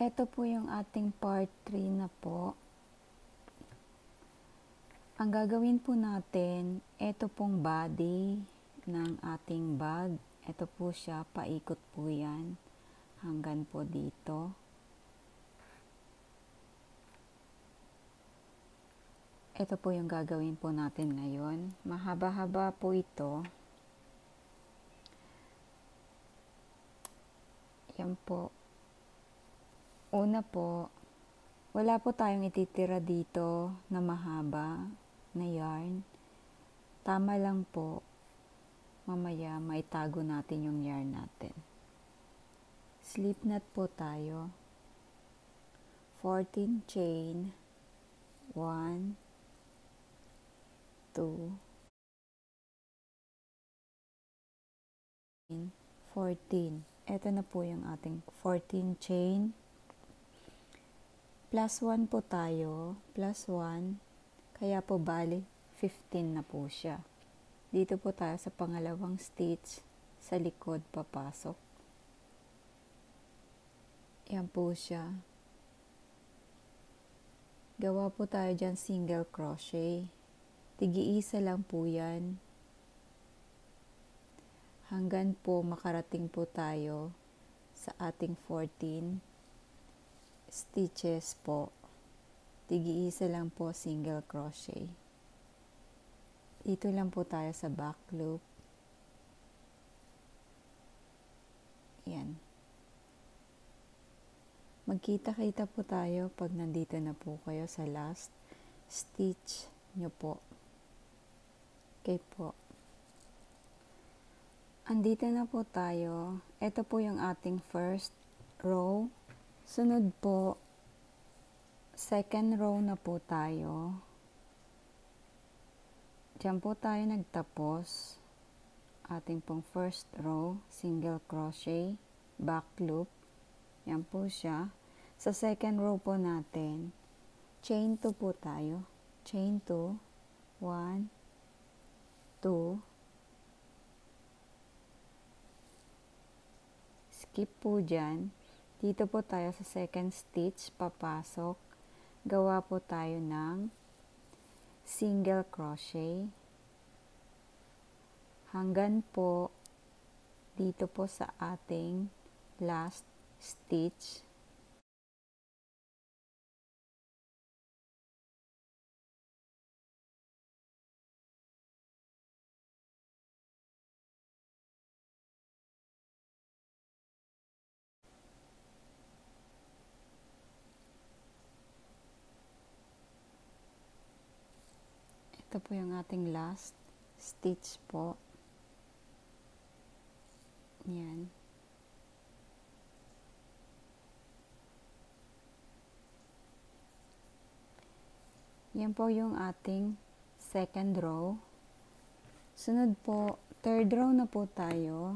Ito po yung ating part 3 na po. Ang gagawin po natin, ito pong body ng ating bag. Ito po siya, paikot po yan hanggang po dito. Ito po yung gagawin po natin ngayon. Mahaba-haba po ito. Yan po. Una po, wala po tayong ititira dito na mahaba na yarn. Tama lang po, mamaya maitago natin yung yarn natin. Slip knot po tayo. 14 chain. 1, 2, 14. Ito na po yung ating 14 chain. Plus 1 po tayo, plus 1, kaya po bali 15 na po siya. Dito po tayo sa pangalawang stitch, sa likod papasok. Yan po siya. Gawa po tayo dyan single crochet. Tigi-isa lang po yan. Hanggang po makarating po tayo sa ating 14 stitches po. Tigi-isa lang po single crochet. Dito lang po tayo sa back loop. Yan. Magkita-kita po tayo pag nandito na po kayo sa last stitch nyo po. Okay po. Andito na po tayo. Ito po yung ating first row. Sunod po, second row na po tayo. Diyan po tayo nagtapos. Ating pong first row, single crochet, back loop. Yan po siya. Sa second row po natin, chain 2 po tayo. Chain 2, 1, 2, skip po dyan. Dito po tayo sa second stitch, papasok. Gawa po tayo ng single crochet. Hanggang po dito po sa ating last stitch. Ito po yung ating last stitch po. Yan. Yan po yung ating second row. Sunod po, third row na po tayo.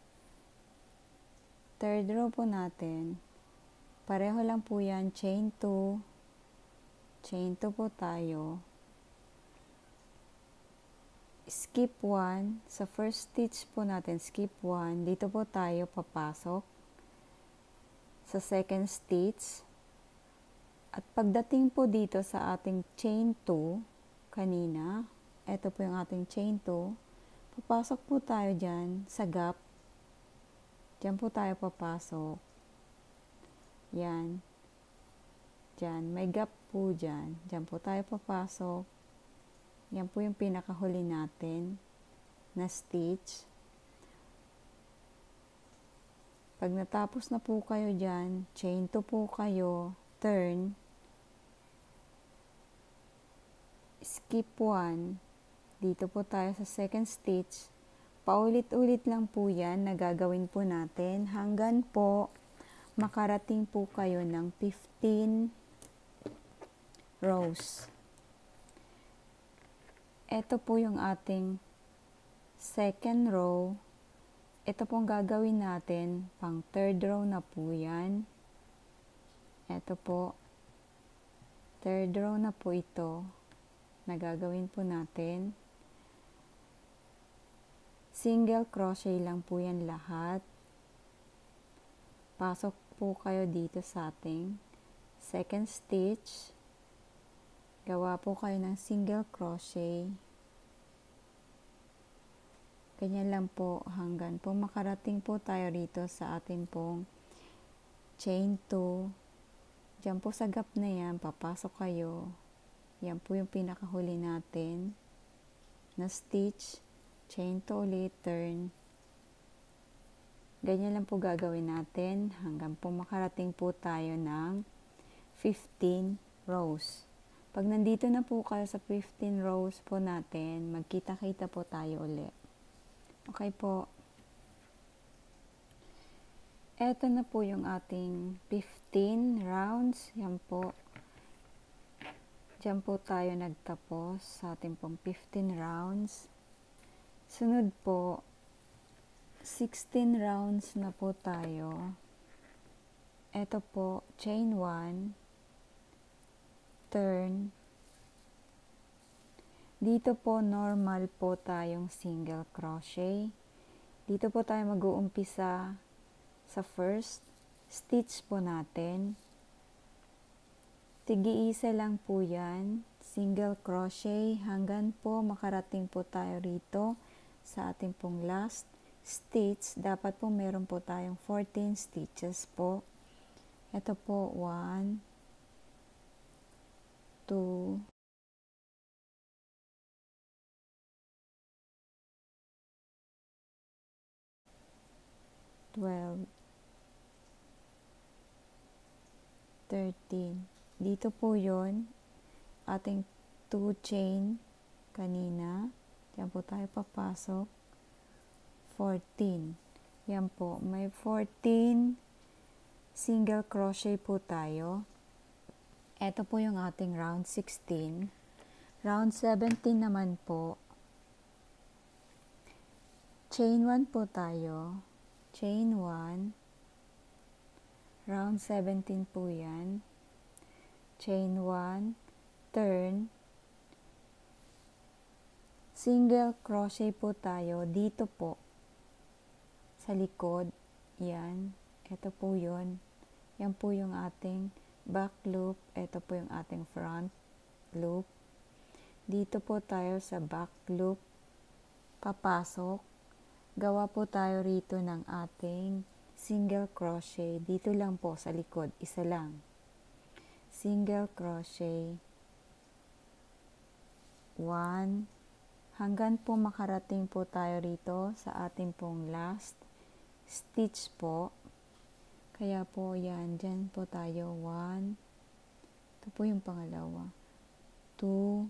Third row po natin. Pareho lang po yan, chain 2. Chain 2 po tayo. Skip 1. Sa first stitch po natin, skip 1. Dito po tayo papasok. Sa second stitch. At pagdating po dito sa ating chain 2, kanina, ito po yung ating chain 2, papasok po tayo dyan sa gap. Dyan po tayo papasok. Yan. Dyan, may gap po dyan. Dyan po tayo papasok. Yan po yung pinakahuli natin na stitch. Pag natapos na po kayo dyan, chain 2 po kayo, turn, skip 1, dito po tayo sa second stitch. Paulit-ulit lang po yan na gagawin po natin hanggang po makarating po kayo ng 15 rows. Ito po yung ating second row. Ito pong gagawin natin, pang third row na po yan. Ito po, third row na po ito, na gagawin po natin. Single crochet lang po yan lahat. Pasok po kayo dito sa ating second stitch. Gawa po kayo ng single crochet. Ganyan lang po hanggang po makarating po tayo rito sa ating pong chain 2. Diyan po sa gap na yan, papasok kayo. Yan po yung pinakahuli natin na stitch. Chain 2 ulit, turn. Ganyan lang po gagawin natin hanggang po makarating po tayo ng 15 rows. Pag nandito na po kayo sa 15 rows po natin, magkita-kita po tayo ulit. Okay po. Eto na po yung ating 15 rounds. Yan po. Diyan po tayo nagtapos sa ating pong 15 rounds. Sunod po, 16 rounds na po tayo. Eto po, chain 1, turn. Dito po, normal po tayong single crochet. Dito po tayo mag-uumpisa sa first stitch po natin. Tig-iisa lang po yan, single crochet, hanggang po makarating po tayo rito sa ating pong last stitch. Dapat po meron po tayong 14 stitches po. Ito po, 1, 2, 12, 13. Dito po yon ating 2 chain kanina. Diyan po tayo papasok. 14. Yan po, may 14 single crochet po tayo. Ito po yung ating round 16. Round 17 naman po. Chain 1 po tayo. Chain 1. Round 17 po yan. Chain 1, turn. Single crochet po tayo dito po sa likod. Yan. Ito po yun. Yan po yung ating back loop. Ito po yung ating front loop. Dito po tayo sa back loop. Papasok. Gawa po tayo rito ng ating single crochet. Dito lang po sa likod. Isa lang. Single crochet. 1. Hanggang po makarating po tayo rito sa ating pong last stitch po. Kaya po yan, dyan po tayo. 1. Ito po yung pangalawa. 2.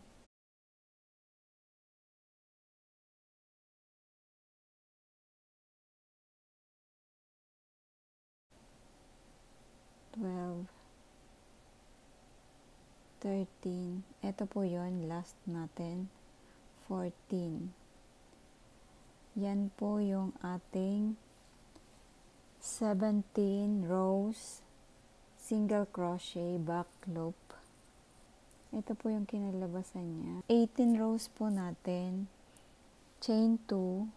12, 13. Ito po yon, last natin. 14. Yan po yung ating 17 rows single crochet back loop. Ito po yung kinalabasan niya. 18 rows po natin. Chain 2.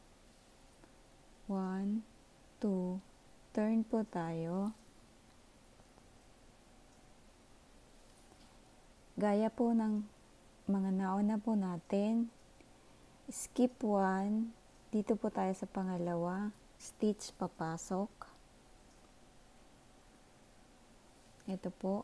1, 2. Turn po tayo. Gaya po ng mga nauna po natin, skip 1, dito po tayo sa pangalawa, stitch papasok. Ito po,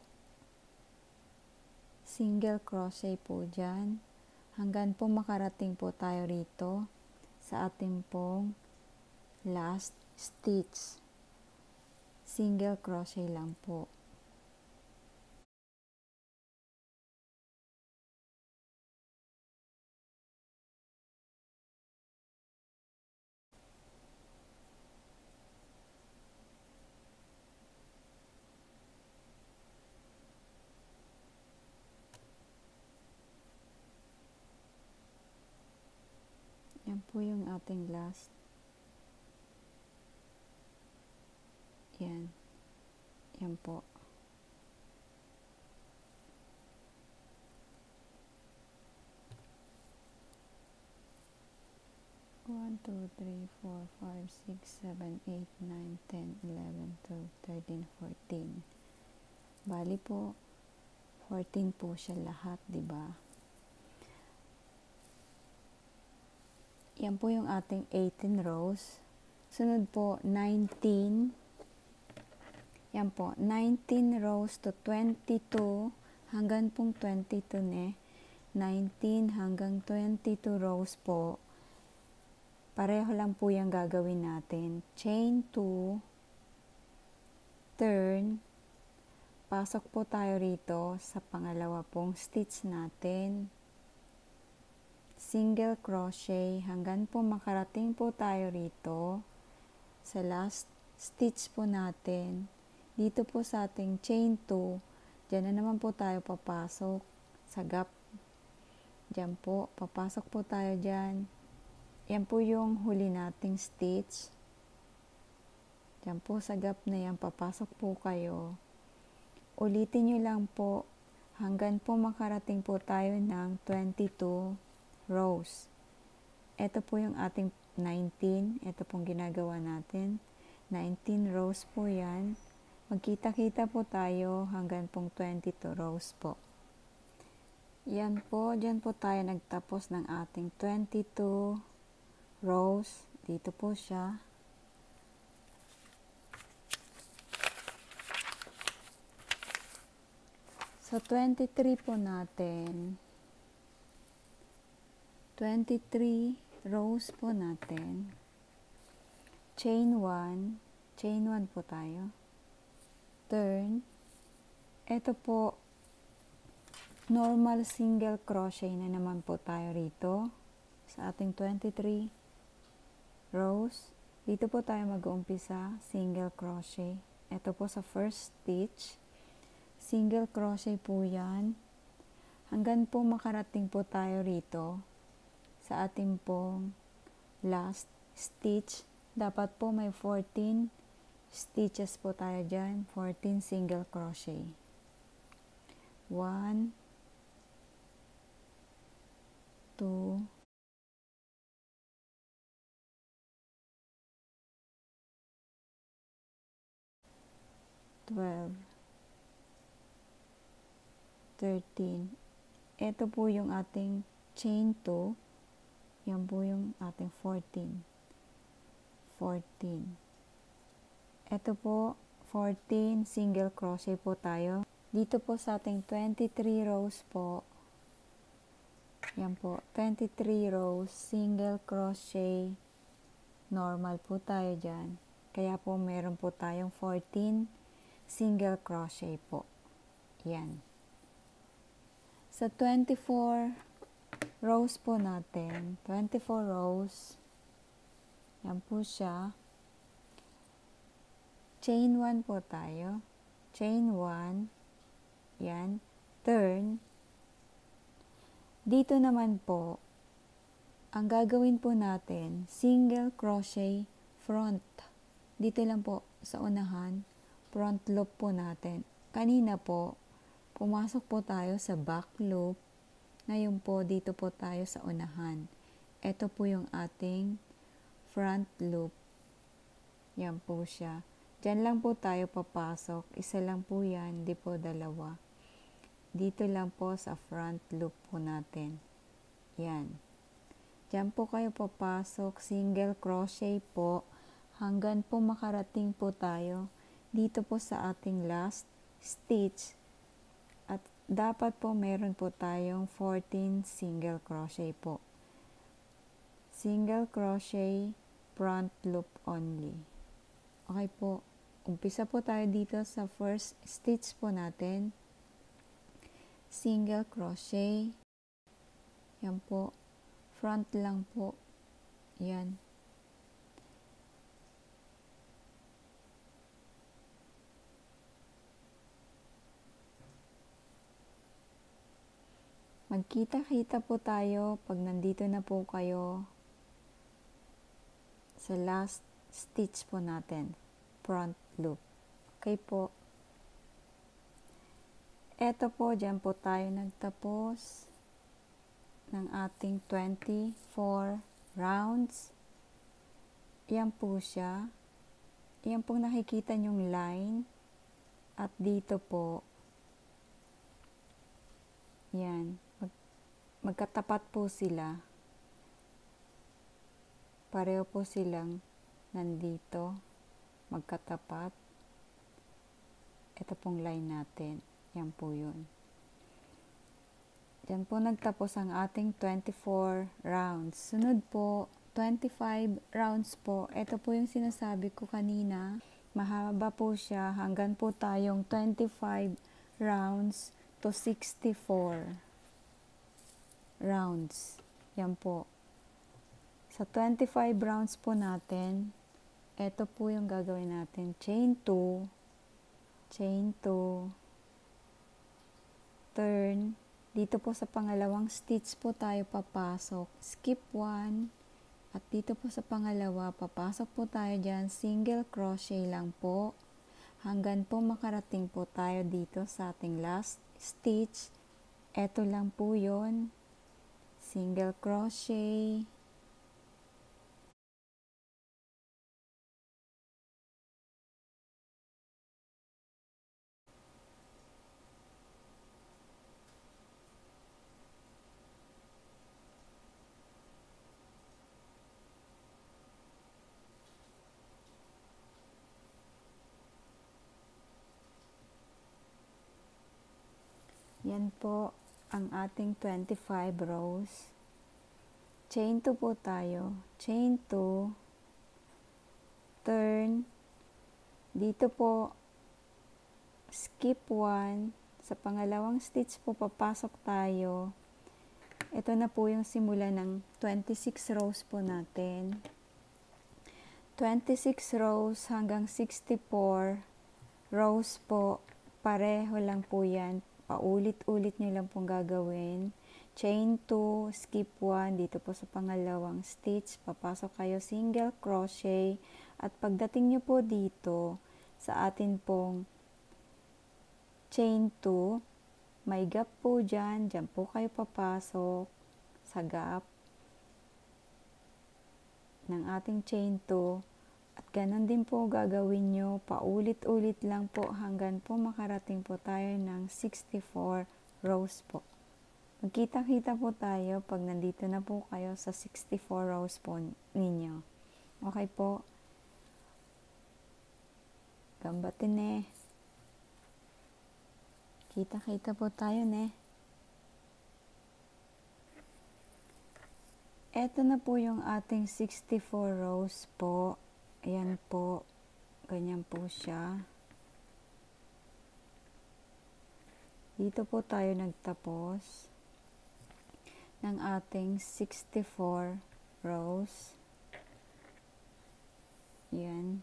single crochet po dyan, hanggang po makarating po tayo rito sa ating pong last stitch. Single crochet lang po. Yan po yung ating last. Yan. Yan po. 1, 2, 3, 4, 5, 6, 7, 8, 9, 10, 11, 12, 13, 14. Bali po, 14 po siya lahat, di ba? Yan po yung ating 18 rows. Sunod po, 19. Yan po, 19 rows to 22. Hanggang pong 22 19 hanggang 22 rows po. Pareho lang po yung gagawin natin. Chain 2, turn, pasok po tayo rito sa pangalawa pong stitch natin. Single crochet hanggang po makarating po tayo rito sa last stitch po natin. Dito po sa ating chain 2, dyan na naman po tayo papasok sa gap. Dyan po, papasok po tayo dyan. Yan po yung huli nating stitch. Diyan po sa gap na yan, papasok po kayo. Ulitin nyo lang po hanggang po makarating po tayo ng 22 rows. Ito po yung ating 19. Ito pong ginagawa natin. 19 rows po yan. Magkita-kita po tayo hanggang pong 22 rows po. Yan po, dyan po tayo nagtapos ng ating 22 rows. Dito po siya. So, 23 po natin. 23 rows po natin. Chain 1. Chain 1 po tayo. Turn. Ito po, normal single crochet na naman po tayo rito. Sa ating 23 rows. Dito po tayo mag-uumpisa, single crochet. Ito po sa first stitch. Single crochet po yan. Hanggang po makarating po tayo rito sa ating pong last stitch. Dapat po may 14 stitches po tayo dyan. 14 single crochet. 1, 2, 12, 13. Ito po yung ating chain 2. Yan po yung ating 14. 14. Ito po, 14 single crochet po tayo. Dito po sa ating 23 rows po. Yan po, 23 rows, single crochet. Normal po tayo dyan. Kaya po meron po tayong 14 single crochet po. Yan. Sa 24 rows po natin, 24 rows, yan po siya. Chain 1 po tayo. Chain 1, yan, turn. Dito naman po, ang gagawin po natin, single crochet front. Dito lang po sa unahan, front loop po natin. Kanina po, pumasok po tayo sa back loop. Ngayon po, dito po tayo sa unahan. Ito po yung ating front loop. Yan po siya. Diyan lang po tayo papasok. Isa lang po yan, di po dalawa. Dito lang po sa front loop po natin. Yan. Diyan po kayo papasok. Single crochet po. Hanggang po makarating po tayo dito po sa ating last stitch. At dapat po meron po tayong 14 single crochet po. Single crochet, front loop only. Okay po. Umpisa po tayo dito sa first stitch po natin. Single crochet. Yan po. Front lang po. Yan. Magkita-kita po tayo pag nandito na po kayo sa last stitch po natin, front loop. Okay po. Eto po, dyan po tayo nagtapos ng ating 24 rounds. Yan po siya. yan pong nakikita nyong line. At dito po, yan, magkatapat po sila. Pareho po silang nandito, magkatapat. Ito pong line natin. Yan po yun. Diyan po nagtapos ang ating 24 rounds. Sunod po, 25 rounds po. Ito po yung sinasabi ko kanina. Mahaba po siya hanggang po tayong 25 rounds to 64 rounds. Yan po. Sa 25 rounds po natin, ito po yung gagawin natin. Chain 2, chain 2, turn. Dito po sa pangalawang stitch po tayo papasok. Skip 1. At dito po sa pangalawa, papasok po tayo dyan. Single crochet lang po. Hanggang po makarating po tayo dito sa ating last stitch. Ito lang po yun. Single crochet. Yan po ang ating 25 rows. Chain 2 po tayo. Chain 2. Turn. Dito po, skip 1. Sa pangalawang stitch po, papasok tayo. Ito na po yung simula ng 26 rows po natin. 26 rows hanggang 64 rows po. Pareho lang po yan. Paulit-ulit nyo lang pong gagawin. Chain 2, skip 1, dito po sa pangalawang stitch, papasok kayo single crochet, at pagdating nyo po dito, sa atin pong chain 2, may gap po dyan po kayo papasok sa gap ng ating chain 2, at ganun din po gagawin nyo, paulit-ulit lang po hanggang po makarating po tayo ng 64 rows po. Magkita-kita po tayo pag nandito na po kayo sa 64 rows po ninyo. Okay po? Gambatin eh. Kita-kita po tayo ne. Ito na po yung ating 64 rows po. Ayan po. Ganyan po siya. Dito po tayo nagtapos ng ating 64 rows. Yan.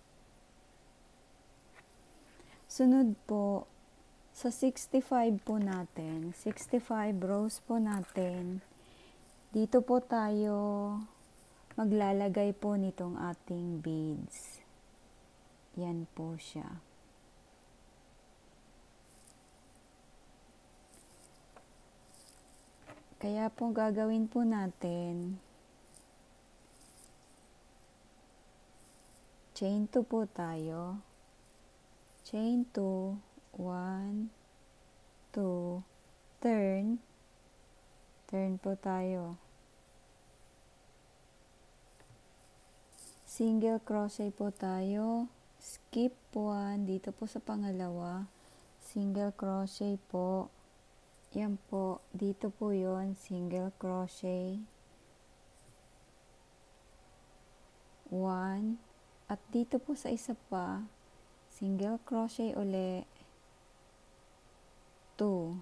Sunod po, sa 65 po natin, 65 rows po natin, dito po tayo maglalagay po nitong ating beads. Yan po siya. Kaya po gagawin po natin, chain 2 po tayo. Chain 2, 1, 2, turn. Turn po tayo. Single crochet po tayo. Skip 1, dito po sa pangalawa. Single crochet po. Yan po, dito po yon, single crochet. 1, at dito po sa isa pa, single crochet uli. 2.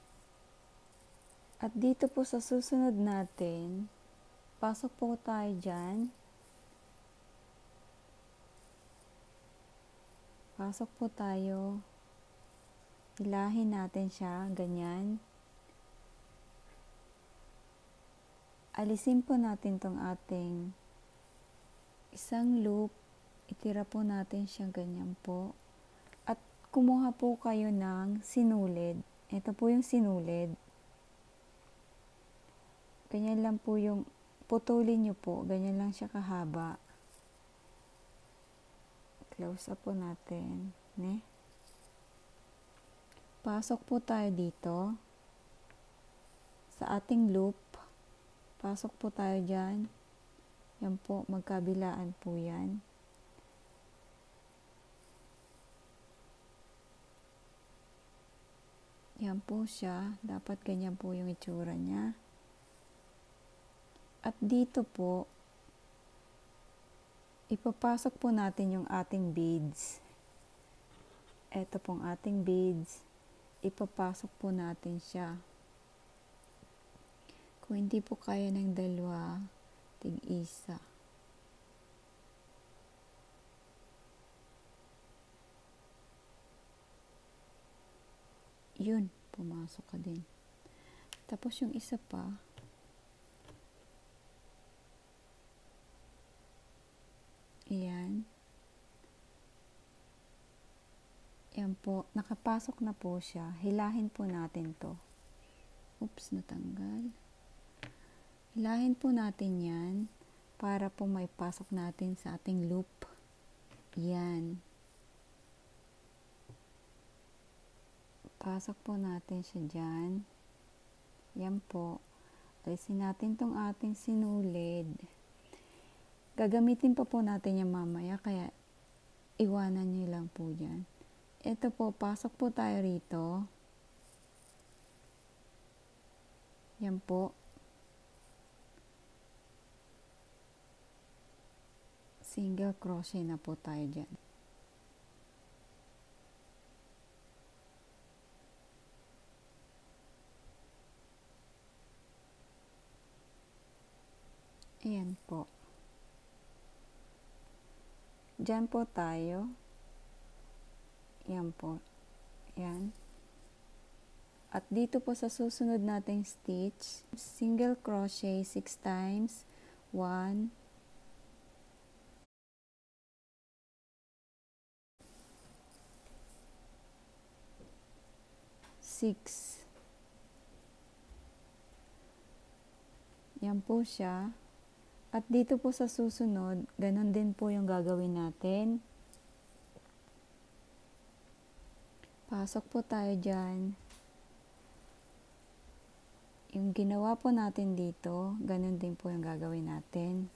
At dito po sa susunod natin, pasok po tayo dyan. Pasok po tayo. Hilahin natin siya, ganyan. Alisin po natin tong ating isang loop. Itira po natin siya ganyan po. At kumuha po kayo ng sinulid. Ito po yung sinulid. Ganyan lang po yung, putulin nyo po. Ganyan lang siya kahaba. close up po natin, ne? Pasok po tayo dito sa ating loop. Pasok po tayo dyan. Yan po, magkabilaan po yan. Yan po siya. Dapat ganyan po yung itsura niya. At dito po, ipapasok po natin yung ating beads. Ito pong ating beads. Ipapasok po natin siya. Kung hindi po kaya ng dalawa, tig-isa. Yun, pumasok ka din. Tapos yung isa pa, ayan. Yan po, nakapasok na po siya. Hilahin po natin to. Oops, natanggal. Hilahin po natin yan para po may pasok natin sa ating loop. Yan. Pasok po natin siya dyan. Yan po. Alisin natin tong ating sinulid. Gagamitin pa po natin yan mamaya, kaya iwanan nyo lang po dyan. Ito po, pasok po tayo rito. Yan po. Single crochet na po tayo dyan. Ayan po. Diyan po tayo. Yan po. Yan. At dito po sa susunod nating stitch, single crochet 6 times. 1, 6. Yan po siya. At dito po sa susunod, ganun din po yung gagawin natin. Pasok po tayo dyan. Yung ginawa po natin dito, ganun din po yung gagawin natin.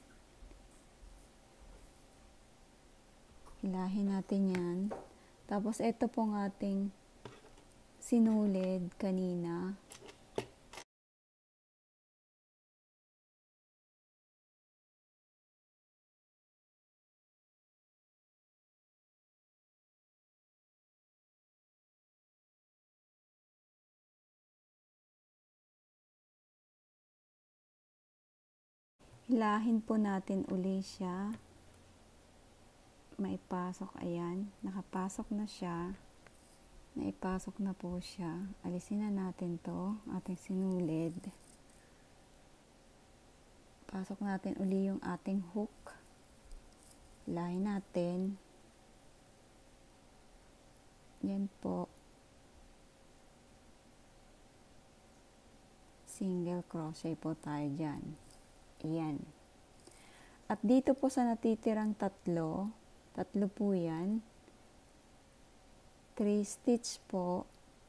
Hilahin natin yan. Tapos ito pong ating sinulid kanina. Hilahin po natin uli siya. Maipasok, ayan. Nakapasok na siya. Naipasok na po siya. Alisin na natin to, ating sinulid. Pasok natin uli yung ating hook. Hilahin natin. Yan po. Single crochet po tayo dyan. Ayan. At dito po sa natitirang tatlo po yan. 3 stitch po.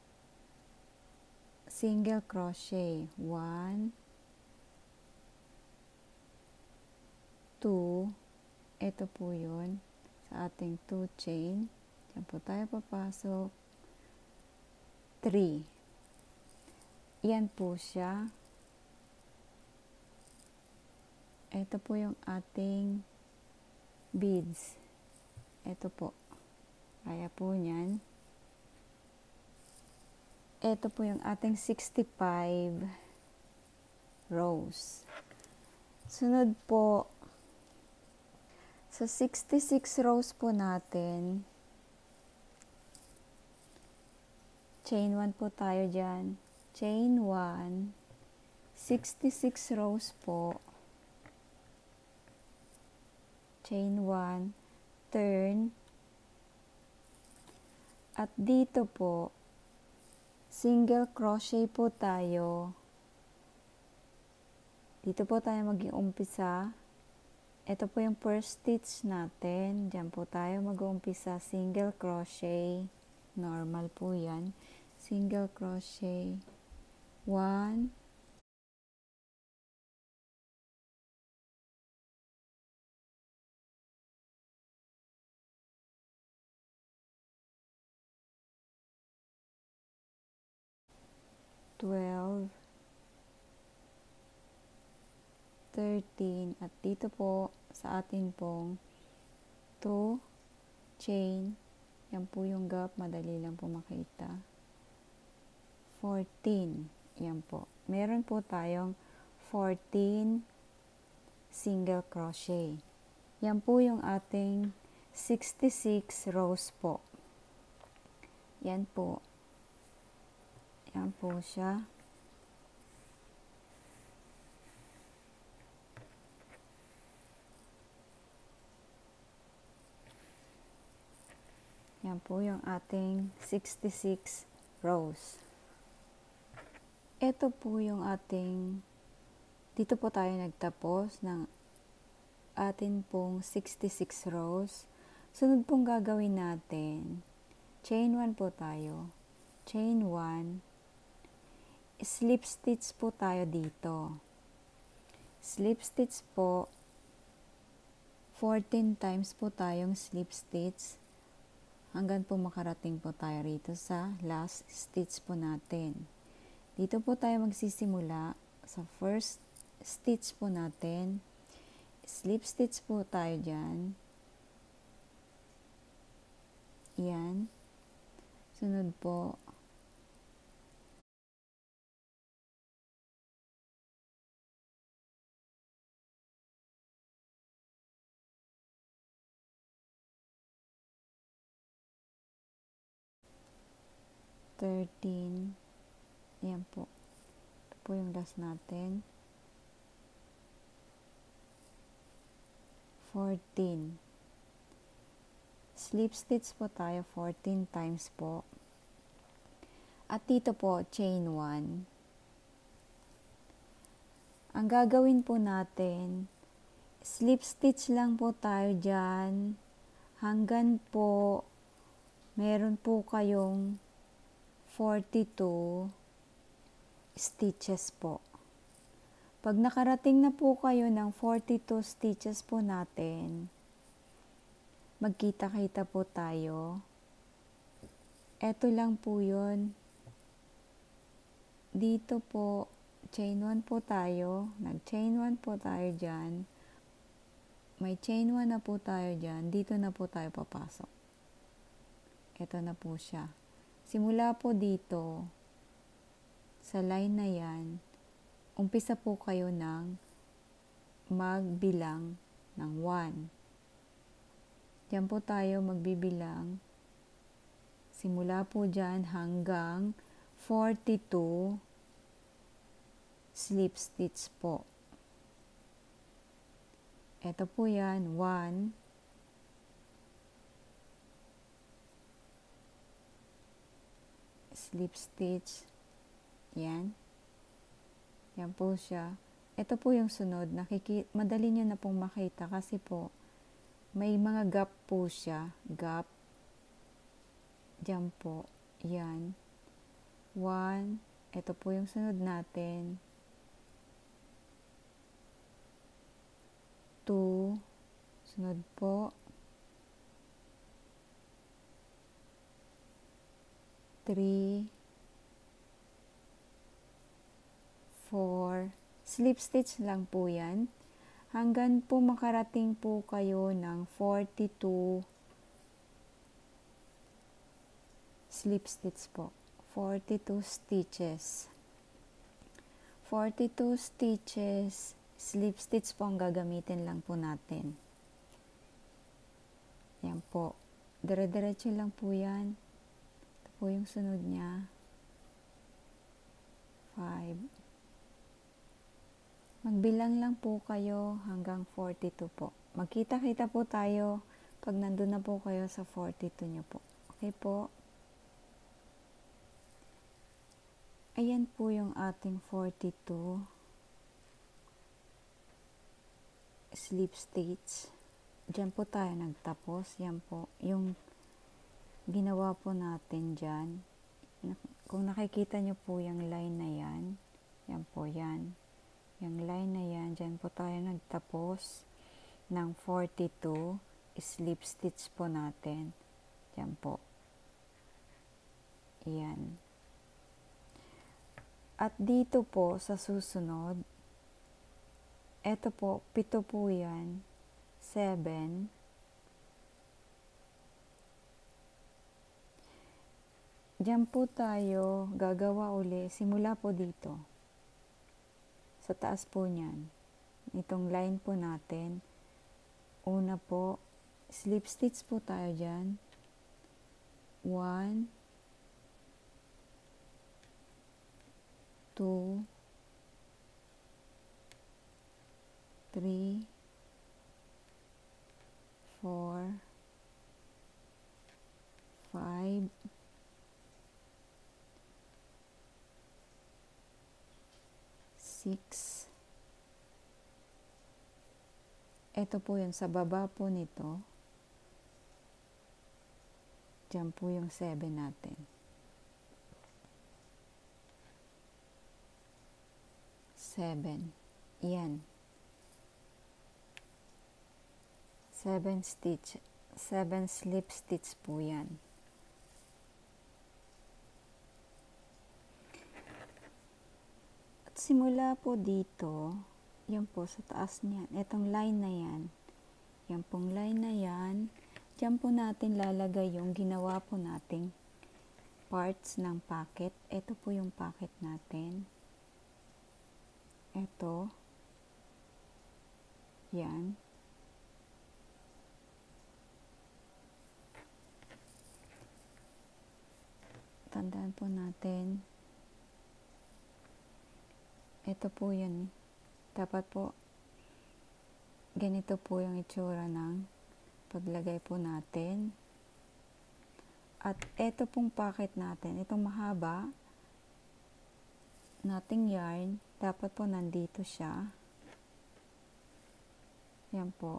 Single crochet. 1, 2. Ito po yun. Sa ating 2 chain. Diyan po tayo papasok. 3. Yan po siya. Ito po yung ating beads. Ito po. Kaya po niyan. Ito po yung ating 65 rows. Sunod po, sa 66 rows po natin, chain 1 po tayo dyan. Chain 1, 66 rows po. Chain 1, turn. At dito po, single crochet po tayo. Dito po tayo mag-uumpisa. Ito po yung first stitch natin. Diyan po tayo mag-uumpisa. Single crochet. Normal po yan. Single crochet. 1, 12, 13, at dito po sa atin pong 2 chain, yan po yung gap, madali lang po makita. 14, yan po. Meron po tayong 14 single crochet. Yan po yung ating 66 rows po. Yan po. Yan po siya. Yan po yung ating 66 rows. Ito po yung ating, dito po tayo nagtapos ng atin pong 66 rows. Sunod pong gagawin natin, chain 1 po tayo. Chain 1, slip stitch po tayo dito. Slip stitch po, 14 times po tayong slip stitch hanggang po makarating po tayo rito sa last stitch po natin. Dito po tayo magsisimula sa first stitch po natin. Slip stitch po tayo dyan. Yan. Sunod po, $13. Yan po. Ito po yung last natin. 14. Slip stitch po tayo 14 times po. At dito po, chain 1. Ang gagawin po natin, slip stitch lang po tayo dyan hanggang po meron po kayong 42 stitches po. Pag nakarating na po kayo ng 42 stitches po natin, magkita-kita po tayo. Eto lang po yun. Dito po, chain 1 po tayo. Nag-chain 1 po tayo dyan. May chain 1 na po tayo dyan. Dito na po tayo papasok. Eto na po siya. Simula po dito, sa line na yan, umpisa po kayo ng magbilang ng 1. Diyan po tayo magbibilang. Simula po dyan hanggang 42 slip stitch po. Ito po yan, 1, slip stitch, yan. Yan po siya. Ito po yung sunod. Madali nyo na pong makita kasi po may mga gap po siya. Gap. Diyan po. Yan. 1. Ito po yung sunod natin. 2. Sunod po. 3. 4. Slip stitch lang po yan. Hanggang po makarating po kayo ng 42 slip stitch po. 42 stitches. 42 stitches, slip stitch po ang gagamitin lang po natin. Yan po. Dire-diretso lang po yan. Ito po yung sunod niya. 5. Magbilang lang po kayo hanggang 42 po. Magkita-kita po tayo pag nandun na po kayo sa 42 nyo po. Okay po? Ayan po yung ating 42. sleep stitch. Diyan po tayo nagtapos. Yan po, yung ginawa po natin dyan. Kung nakikita nyo po yung line na yan, yan po yan. Yung line na yan, dyan po tayo nagtapos ng 42 slip stitch po natin. Yan po. Yan. At dito po sa susunod, eto po, 7 po yan, 7. Diyan po tayo gagawa uli, simula po dito. Sa taas po niyan. Itong line po natin. Una po, slip stitch po tayo dyan. 1, 2, 3, 4, 5, 6. Ito po yun, sa baba po nito. Diyan po yung 7 natin. 7. Yan. 7 stitch. 7 slip stitch po yan. At simula po dito, yan po sa taas niyan. Itong line na yan. Yan pong line na yan. Diyan po natin lalagay yung ginawa po nating parts ng pocket. Ito po yung pocket natin. Ito. Yan. Tandaan po natin. Ito po yan. Dapat po, ganito po yung itsura ng paglagay po natin. At ito pong pocket natin, itong mahaba nating yarn, dapat po nandito siya. Yan po.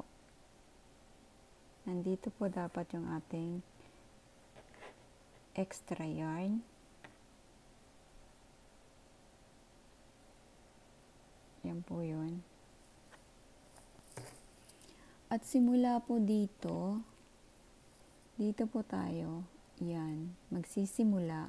Nandito po dapat yung ating extra yarn. Yan po yun. At simula po dito, dito po tayo, yan, magsisimula.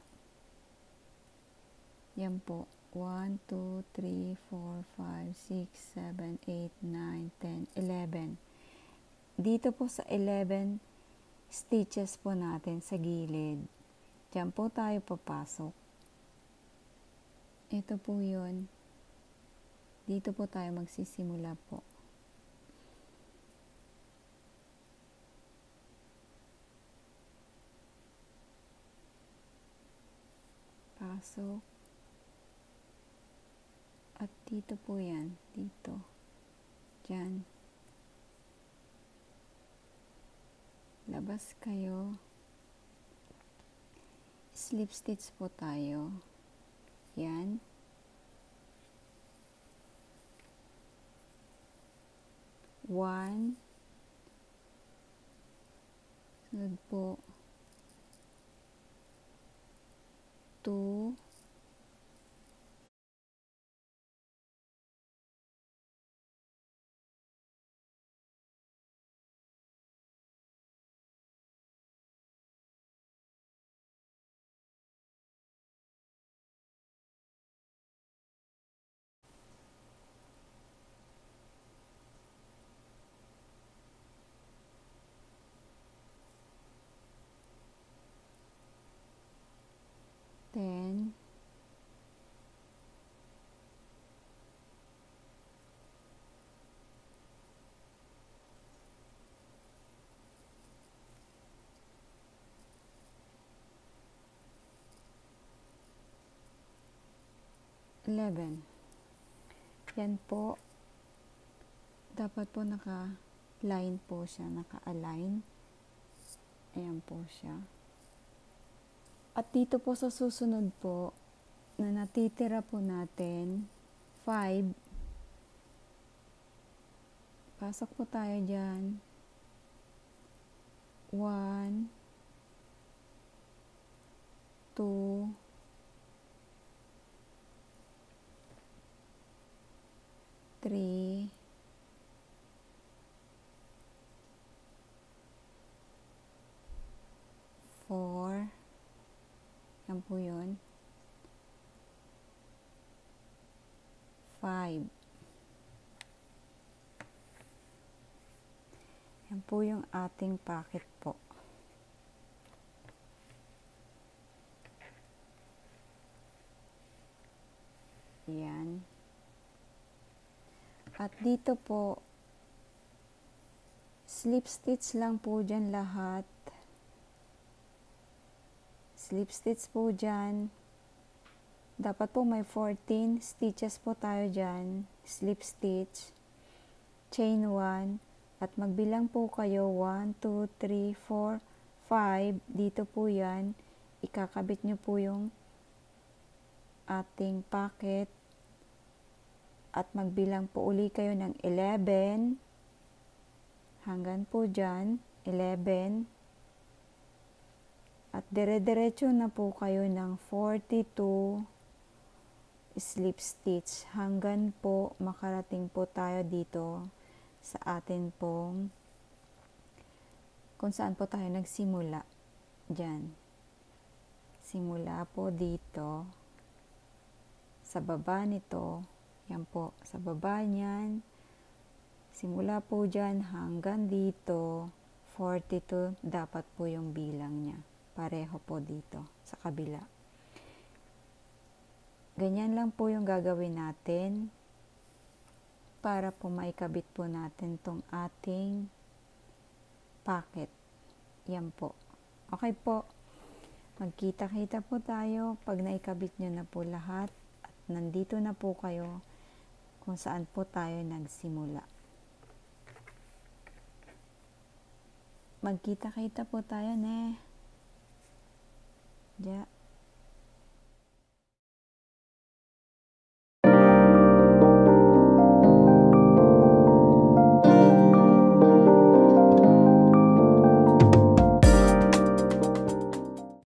Yan po, 1, 2, 3, 4, 5, 6, 7, 8, 9, 10, 11. Dito po sa 11 stitches po natin sa gilid. Diyan po tayo papasok. Ito po yun. Dito po tayo magsisimula po. Pasok. At dito po yan. Dito. Diyan. Labas kayo. Slip stitch po tayo. Yan. One. Sunod po. 2. 10. 11. Yan po. Dapat po naka-line po siya, naka-align. Ayan po siya. At dito po sa susunod po, na natitira po natin, 5 Pasok po tayo dyan. 1, 2, 3, 4. Yan po yun. 5. Yan po yung ating packet po. Yan. At dito po, slip stitch lang po dyan lahat. Slip stitch po dyan. Dapat po may 14 stitches po tayo dyan. Slip stitch. Chain 1. At magbilang po kayo 1, 2, 3, 4, 5. Dito po yan. Ikakabit nyo po yung ating packet. At magbilang po uli kayo ng 11. Hanggang po dyan. 11. At dire-diretso na po kayo ng 42 slip stitch hanggang po makarating po tayo dito sa atin pong kung saan po tayo nagsimula. Diyan. Simula po dito sa baba nito. Yan po, sa baba niyan. Simula po dyan hanggang dito. 42 dapat po yung bilang niya. Pareho po dito sa kabila. Ganyan lang po yung gagawin natin para po maikabit po natin tong ating packet. Yan po. Okay po. Magkita-kita po tayo pag naikabit nyo na po lahat at nandito na po kayo kung saan po tayo nagsimula. Magkita-kita po tayo, ne. Diyan.